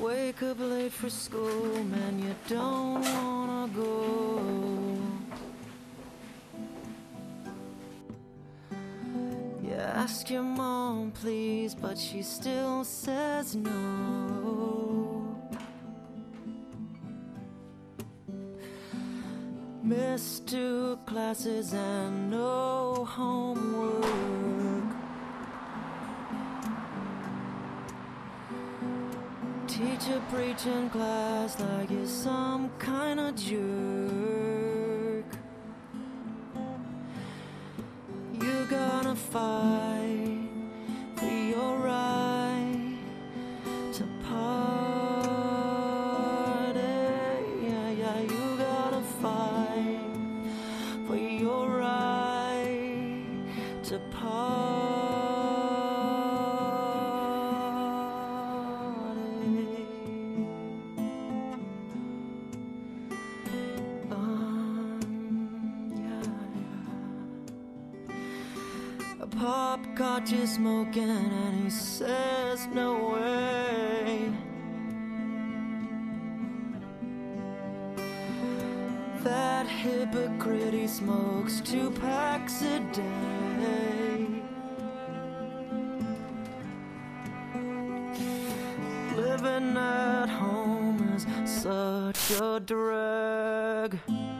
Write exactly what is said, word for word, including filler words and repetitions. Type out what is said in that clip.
Wake up late for school, man, you don't wanna go. You ask your mom, please, but she still says no. Missed two classes and no homework. Teacher preaching class like you're some kind of jerk. You're gonna fight for your right to party. Yeah, yeah, you gotta fight for your right to party. Pop caught you smoking and he says no way. That hypocrite, he smokes two packs a day. Living at home is such a drag.